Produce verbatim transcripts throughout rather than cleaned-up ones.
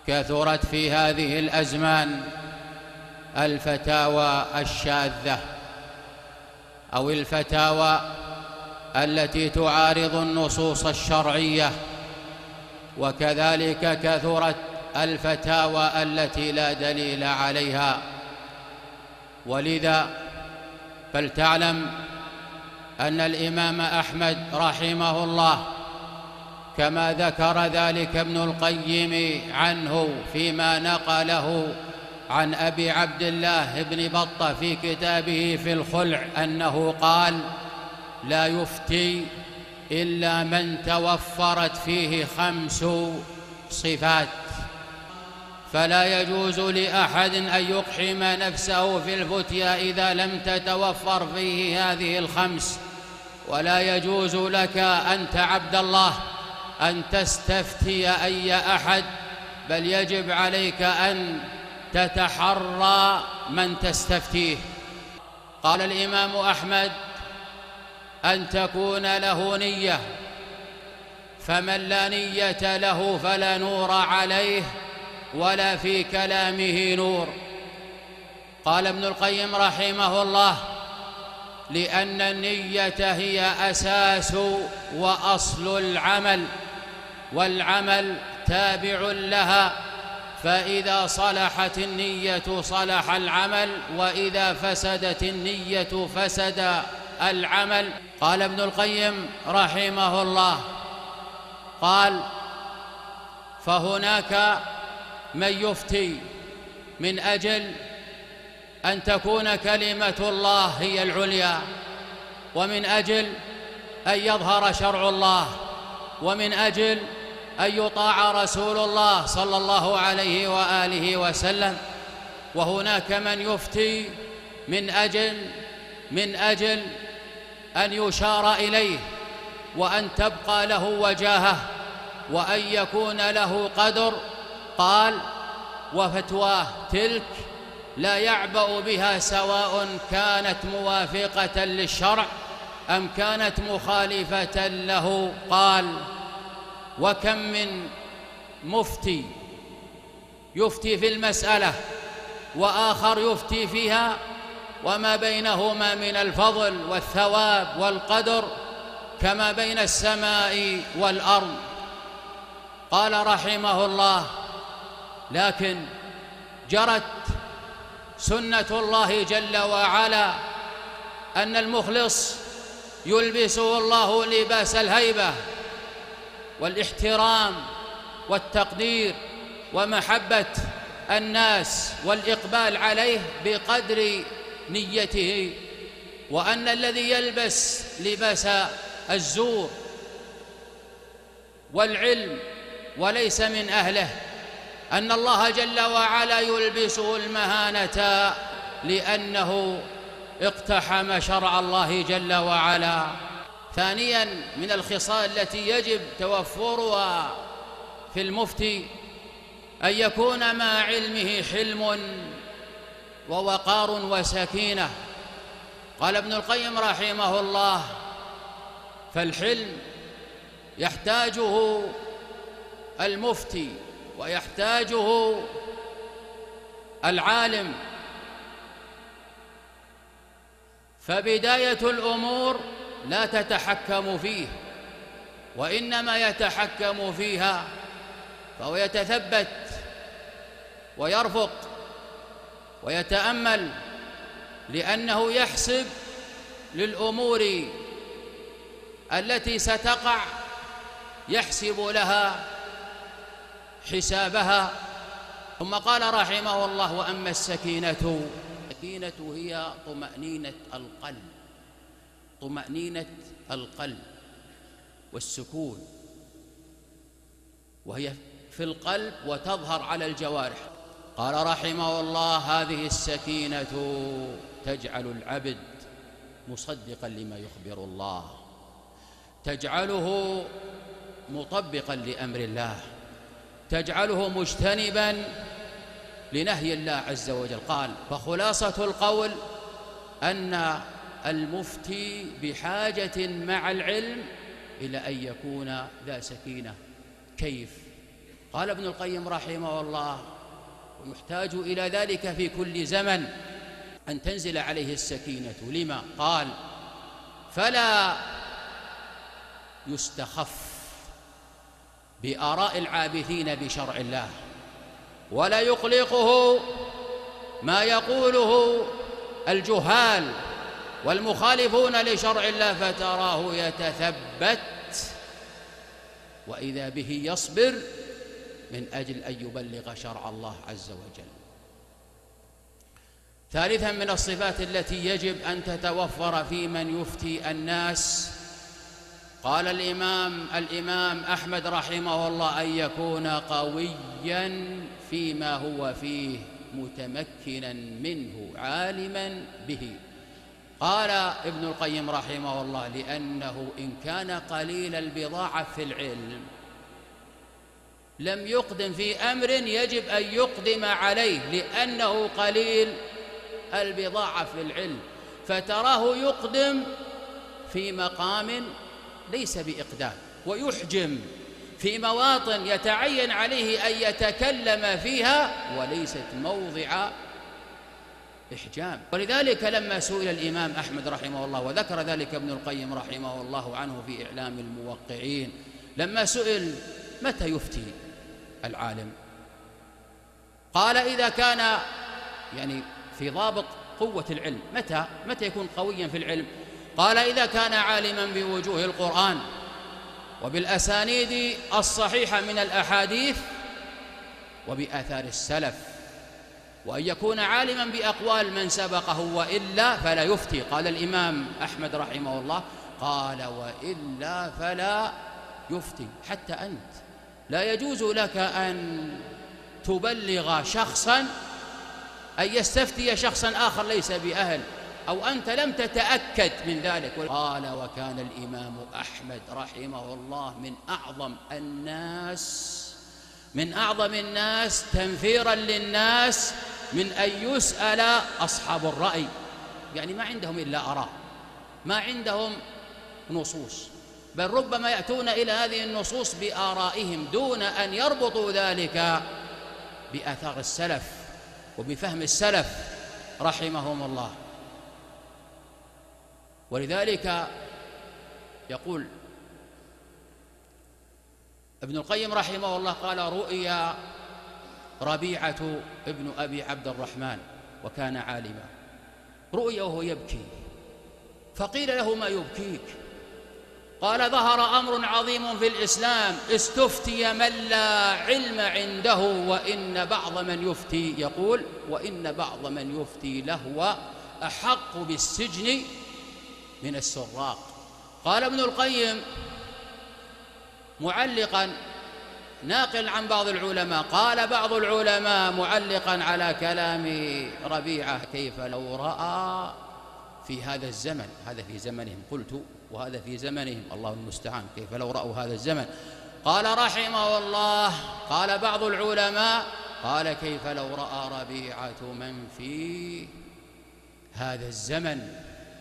كثرت في هذه الأزمان الفتاوى الشاذة أو الفتاوى التي تعارض النصوص الشرعية، وكذلك كثرت الفتاوى التي لا دليل عليها. ولذا فلتعلم أن الإمام أحمد رحمه الله كما ذكر ذلك ابن القيم عنه فيما نقله عن أبي عبد الله بن بطة في كتابه في الخلع أنه قال: لا يفتي إلا من توفرت فيه خمس صفات، فلا يجوز لأحد أن يقحم نفسه في الفتيا إذا لم تتوفر فيه هذه الخمس. ولا يجوز لك أنت عبد الله أن تستفتي أي أحد، بل يجب عليك أن تتحرى من تستفتيه. قال الإمام أحمد: أن تكون له نية، فمن لا نية له فلا نور عليه ولا في كلامه نور. قال ابن القيم رحمه الله: لأن النية هي أساس وأصل العمل، والعمل تابع لها، فإذا صلحت النية صلح العمل، وإذا فسدت النية فسد العمل. قال ابن القيم رحمه الله: قال: فهناك من يفتي من أجل أن تكون كلمة الله هي العليا، ومن أجل أن يظهر شرع الله، ومن أجل أن يطاع رسول الله صلى الله عليه وآله وسلم. وهناك من يفتي من أجل من أجل أن يشار إليه، وأن تبقى له وجاهة، وأن يكون له قدر. قال: وفتواه تلك لا يعبأ بها سواء كانت موافقة للشرع أم كانت مخالفة له. قال: وكم من مفتي يفتي في المسألة وآخر يفتي فيها، وما بينهما من الفضل والثواب والقدر كما بين السماء والأرض. قال رحمه الله: لكن جرت سنة الله جل وعلا أن المخلص يلبسه الله لباس الهيبة والاحترام والتقدير ومحبة الناس والإقبال عليه بقدر نيته، وأن الذي يلبس لباس الزور والعلم وليس من أهله أن الله جل وعلا يلبسه المهانة لأنه اقتحم شرع الله جل وعلا. ثانيا من الخصال التي يجب توفرها في المفتي أن يكون مع علمه حلم ووقار وسكينة. قال ابن القيم رحمه الله: فالحلم يحتاجه المفتي ويحتاجه العالم، فبداية الأمور لا تتحكم فيه، وإنما يتحكم فيها، فهو يتثبت ويرفق ويتأمل، لأنه يحسب للأمور التي ستقع، يحسب لها حسابها. ثم قال رحمه الله: وأما السكينة، السكينة هي طمأنينة القلب، طمأنينة القلب والسكون، وهي في القلب وتظهر على الجوارح. قال رحمه الله: هذه السكينة تجعل العبد مصدقا لما يخبر الله، تجعله مطبقا لأمر الله، تجعله مجتنبا لنهي الله عز وجل. قال: فخلاصة القول أن المفتي بحاجة مع العلم إلى أن يكون ذا سكينة. كيف؟ قال ابن القيم رحمه الله: ويحتاج إلى ذلك في كل زمن أن تنزل عليه السكينة. لما؟ قال: فلا يستخف بآراء العابثين بشرع الله، ولا يقلقه ما يقوله الجهال والمخالفون لشرع الله، فتراه يتثبت وإذا به يصبر من أجل أن يبلغ شرع الله عز وجل. ثالثا من الصفات التي يجب أن تتوفر في من يفتي الناس، قال الإمام الإمام أحمد رحمه الله: أن يكون قويا فيما هو فيه، متمكنا منه، عالما به. قال ابن القيم رحمه الله: لأنه إن كان قليل البضاعة في العلم لم يقدم في أمر يجب أن يقدم عليه، لأنه قليل البضاعة في العلم، فتراه يقدم في مقام ليس بإقدام، ويحجم في مواطن يتعين عليه أن يتكلم فيها وليست موضع إحجام. ولذلك لما سئل الإمام أحمد رحمه الله، وذكر ذلك ابن القيم رحمه الله عنه في إعلام الموقعين، لما سئل متى يفتي العالم، قال: إذا كان يعني في ضابط قوة العلم. متى متى يكون قويا في العلم؟ قال: إذا كان عالما بوجوه القرآن وبالأسانيد الصحيحة من الأحاديث وبآثار السلف، وأن يكون عالما بأقوال من سبقه، وإلا فلا يفتي. قال الإمام أحمد رحمه الله: قال: وإلا فلا يفتي. حتى أنت لا يجوز لك أن تبلغ شخصا، أن يستفتي شخصا آخر ليس بأهل، أو أنت لم تتأكد من ذلك. قال: وكان الإمام أحمد رحمه الله من أعظم الناس من أعظم الناس تنفيرا للناس من أن يسأل أصحاب الرأي، يعني ما عندهم إلا آراء، ما عندهم نصوص، بل ربما يأتون إلى هذه النصوص بآرائهم دون أن يربطوا ذلك بآثار السلف وبفهم السلف رحمهم الله. ولذلك يقول ابن القيم رحمه الله: قال: رؤيا ربيعة ابن أبي عبد الرحمن وكان عالما، رؤيا وهو يبكي، فقيل له: ما يبكيك؟ قال: ظهر أمر عظيم في الإسلام، استفتي من لا علم عنده، وإن بعض من يفتي يقول وإن بعض من يفتي لهو أحق بالسجن من السراق. قال ابن القيم معلقا ناقل عن بعض العلماء، قال بعض العلماء معلقا على كلام ربيعة: كيف لو رأى في هذا الزمن، هذا في زمنهم، قلت وهذا في زمنهم، الله المستعان، كيف لو رأوا هذا الزمن. قال رحمه الله: قال بعض العلماء، قال: كيف لو رأى ربيعة من في هذا الزمن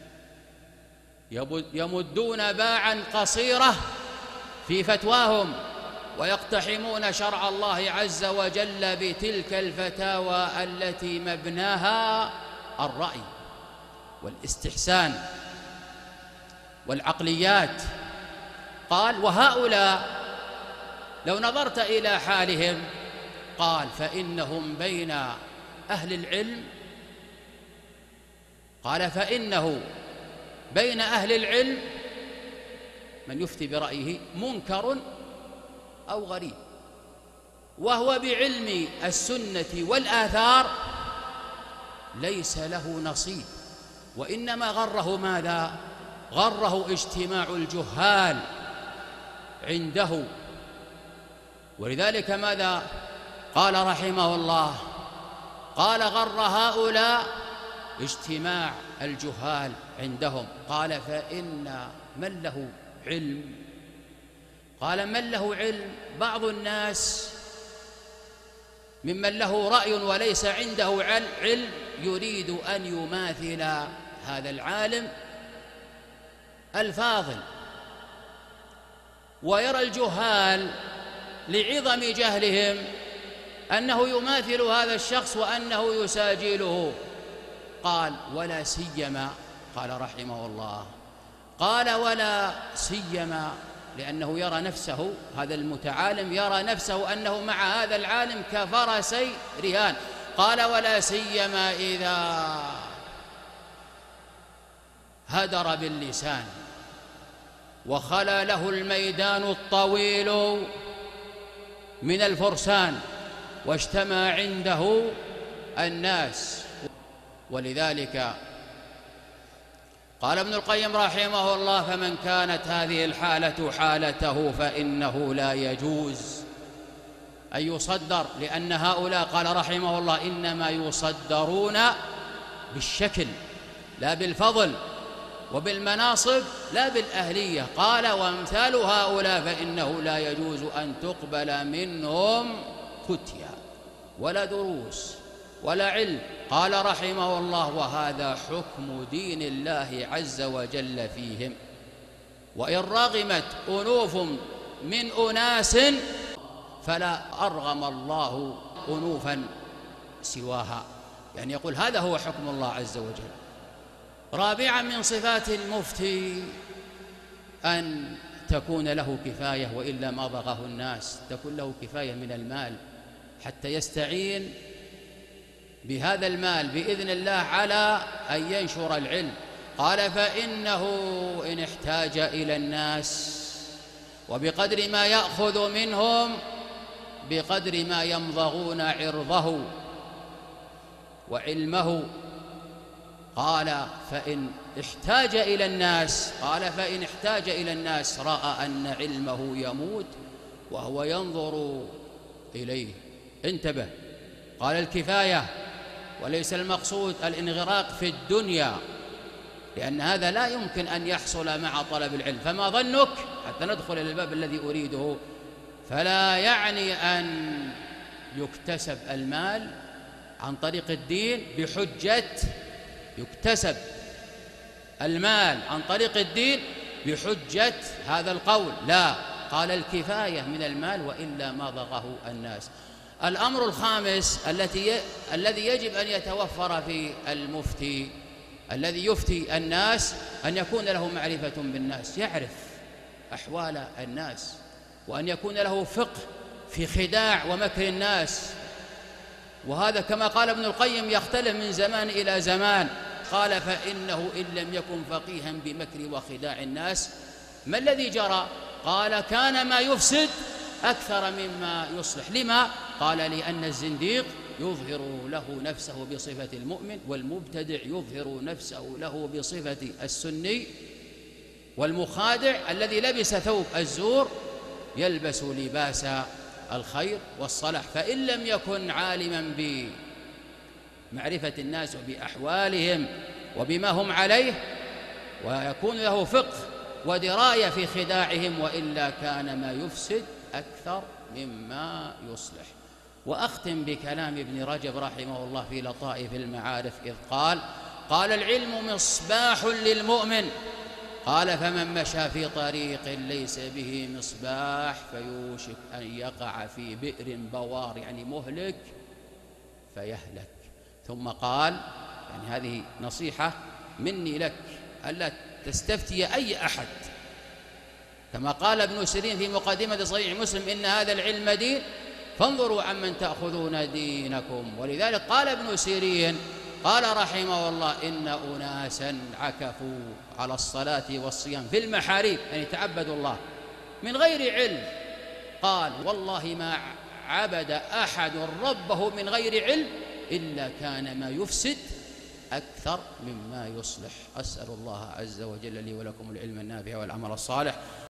يمدون باعا قصيرة في فتواهم ويقتحمون شرع الله عز وجل بتلك الفتاوى التي مبناها الرأي والاستحسان والعقليات. قال: وهؤلاء لو نظرت إلى حالهم، قال: فإنهم بين أهل العلم، قال: فإنه بين أهل العلم من يفتي برأيه منكر أو غريب، وهو بعلم السنة والآثار ليس له نصيب، وإنما غره ماذا؟ غره اجتماع الجهال عنده. ولذلك ماذا قال رحمه الله؟ قال: غر هؤلاء اجتماع الجهال عندهم. قال: فإن من له علم، قال: من له علم، بعض الناس ممن له رأي وليس عنده علم يريد أن يماثل هذا العالم الفاضل، ويرى الجهال لعظم جهلهم أنه يماثل هذا الشخص وأنه يساجله. قال ولا سيما، قال رحمه الله، قال ولا سيما لأنه يرى نفسه، هذا المتعالم يرى نفسه أنه مع هذا العالم كفرسي رهان. قال ولا سيما إذا هدر باللسان وخلا له الميدان الطويل من الفرسان واجتمع عنده الناس. ولذلك قال ابن القيم رحمه الله فمن كانت هذه الحالة حالته فإنه لا يجوز أن يصدر، لأن هؤلاء قال رحمه الله إنما يصدرون بالشكل لا بالفضل، وبالمناصب لا بالأهلية. قال وامثال هؤلاء فإنه لا يجوز أن تقبل منهم فتيا ولا دروس ولا علم. قال رحمه الله وهذا حكم دين الله عز وجل فيهم، وإن رغمت أنوف من أناس فلا أرغم الله أنوفا سواها، يعني يقول هذا هو حكم الله عز وجل. رابعا من صفات المفتي أن تكون له كفاية، وإلا ما ضغه الناس، تكون له كفاية من المال حتى يستعين بهذا المال بإذن الله على أن ينشر العلم. قال فإنه إن احتاج إلى الناس وبقدر ما يأخذ منهم بقدر ما يمضغون عرضه وعلمه. قال فإن احتاج إلى الناس، قال فإن احتاج إلى الناس رأى أن علمه يموت وهو ينظر إليه. انتبه، قال الكفاية وليس المقصود الانغراق في الدنيا، لأن هذا لا يمكن أن يحصل مع طلب العلم. فما ظنك، حتى ندخل إلى الباب الذي أريده، فلا يعني أن يكتسب المال عن طريق الدين بحجة يكتسب المال عن طريق الدين بحجة هذا القول، لا، قال الكفاية من المال وإلا ما ضغه الناس. الأمر الخامس التي الذي يجب أن يتوفر في المفتي الذي يفتي الناس أن يكون له معرفة بالناس، يعرف أحوال الناس، وأن يكون له فقه في خداع ومكر الناس. وهذا كما قال ابن القيم يختلف من زمان إلى زمان. قال فإنه إن لم يكن فقيها بمكر وخداع الناس ما الذي جرى؟ قال كان ما يفسد أكثر مما يصلح. لما؟ قال لأن الزنديق يظهر له نفسه بصفة المؤمن، والمبتدع يظهر نفسه له بصفة السني، والمخادع الذي لبس ثوب الزور يلبس لباس الخير والصلاح. فإن لم يكن عالما بمعرفة الناس وبأحوالهم وبما هم عليه، ويكون له فقه ودراية في خداعهم، وإلا كان ما يفسد أكثر مما يصلح. وأختم بكلام ابن رجب رحمه الله في لطائف المعارف إذ قال قال العلم مصباح للمؤمن، قال فمن مشى في طريق ليس به مصباح فيوشك أن يقع في بئر بوار، يعني مهلك فيهلك. ثم قال، يعني هذه نصيحة مني لك ألا تستفتي أي أحد، كما قال ابن سيرين في مقدمة صحيح مسلم إن هذا العلم دين فانظروا عمن تأخذون دينكم. ولذلك قال ابن سيرين قال رحمه الله إن أناسا عكفوا على الصلاة والصيام في المحاريب، يعني تعبدوا الله من غير علم. قال والله ما عبد أحد ربه من غير علم إلا كان ما يفسد أكثر مما يصلح. أسأل الله عز وجل لي ولكم العلم النافع والعمل الصالح.